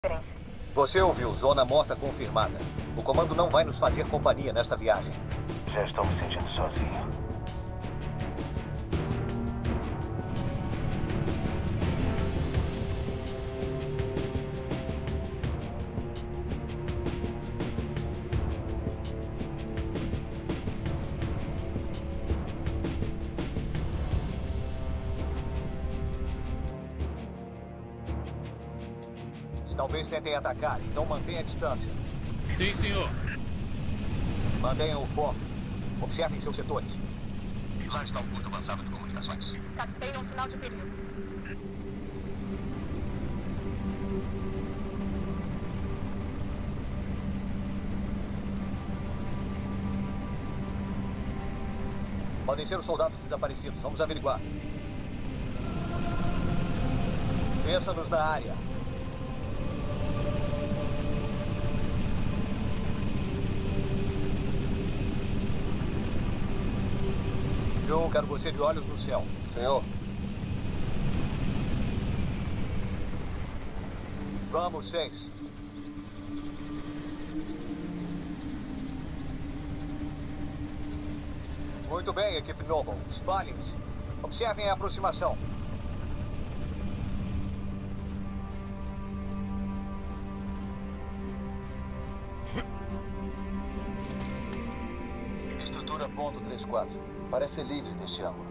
Você ouviu, zona morta confirmada. O comando não vai nos fazer companhia nesta viagem. Já estou me sentindo sozinho. Talvez tentem atacar, então mantenha a distância. Sim, senhor. Mantenham o foco. Observem seus setores. Lá está o posto avançado de comunicações. Captei um sinal de perigo. Podem ser os soldados desaparecidos. Vamos averiguar. Pensa-nos na área. John, quero você de olhos no céu. Senhor. Vamos, 6. Muito bem, equipe Noble. Espalhem-se. Observem a aproximação. Estrutura ponto 34. Parece livre deste ângulo.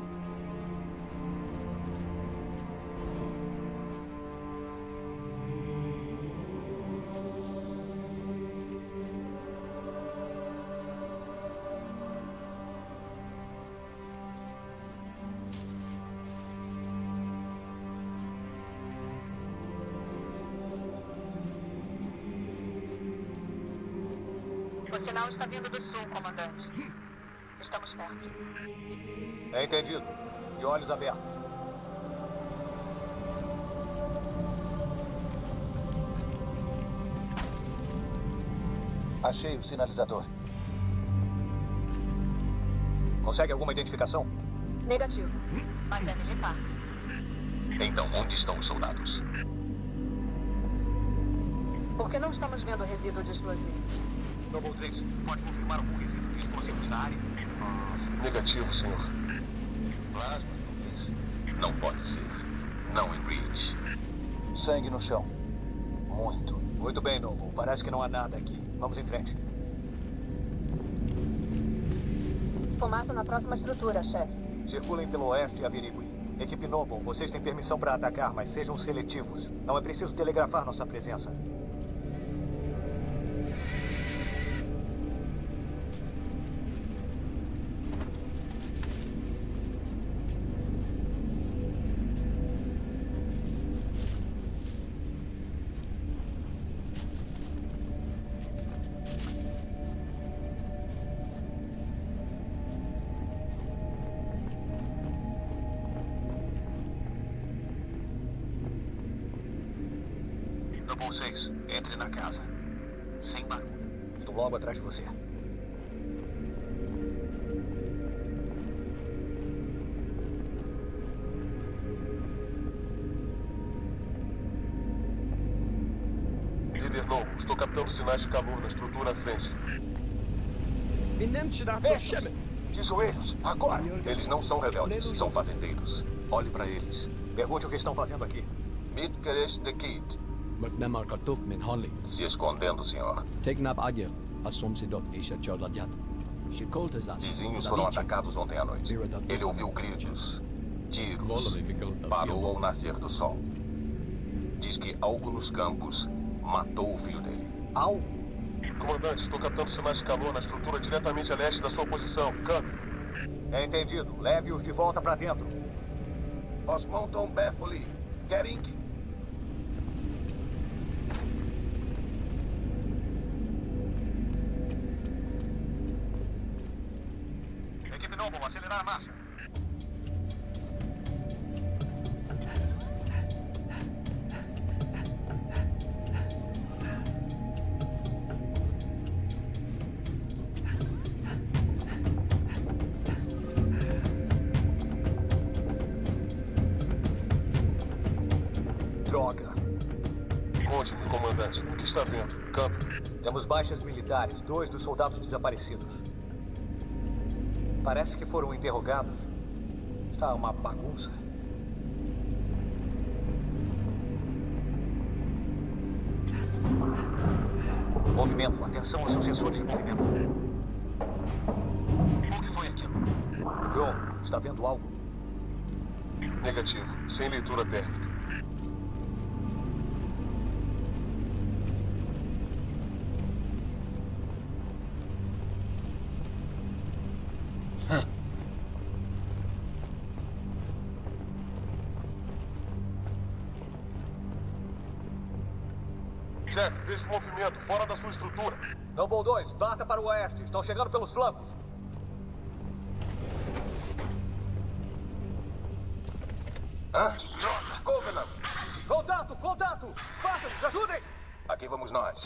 O sinal está vindo do sul, comandante. Estamos perto. É entendido. De olhos abertos. Achei o sinalizador. Consegue alguma identificação? Negativo. Mas é militar. Então, onde estão os soldados? Por que não estamos vendo resíduo de explosivos? Noble 3, pode confirmar algum resíduo de explosivos na área? Negativo, senhor. Plasma, talvez. Não pode ser. Não em Reach. Sangue no chão. Muito. Muito bem, Noble. Parece que não há nada aqui. Vamos em frente. Fumaça na próxima estrutura, chefe. Circulem pelo oeste e averiguem. Equipe Noble, vocês têm permissão para atacar, mas sejam seletivos. Não é preciso telegrafar nossa presença. Noble 6, entre na casa. Sem barulho. Estou logo atrás de você. Líder Noble, estou captando sinais de calor na estrutura à frente. De joelhos, agora! Eles não são rebeldes, são fazendeiros. Olhe para eles. Pergunte o que estão fazendo aqui. Mitkeres de Kid. McNamara katuk min Holly. Se escondendo, senhor. Tegnap adje, assom sidok isha chodladjat. Shikoltezas. Vizinhos foram atacados ontem à noite. Ele ouviu gritos, tiros. Parou ao nascer do sol. Diz que algo nos campos matou o filho dele. Algo? Comandante, estou captando sinais de calor na estrutura diretamente a leste da sua posição. Câmbio. É entendido. Leve-os de volta para dentro. Osmonton Betholi. Gering. Equipe Noble, acelerar a marcha. Conte-me. comandante. O que está vendo? Campo. Temos baixas militares, 2 dos soldados desaparecidos. Parece que foram interrogados. Está uma bagunça. Movimento. Atenção aos seus sensores de movimento. O que foi aquilo? John, está vendo algo? Negativo. Sem leitura térmica. Chefe, vejo movimento fora da sua estrutura. Noble 2, parta para o oeste. Estão chegando pelos flancos. Hã? Covenant! Contato! Contato! Spartans, ajudem! Aqui vamos nós.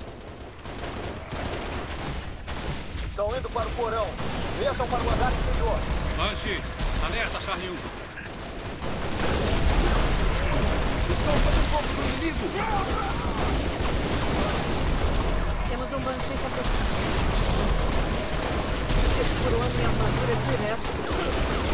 Estão indo para o porão. Desçam para o andar inferior. Banshee, alerta, Charlie 1. Estão sob o fogo do inimigo! Temos um Banshee se aproximando. Esse furou a minha armadura direto.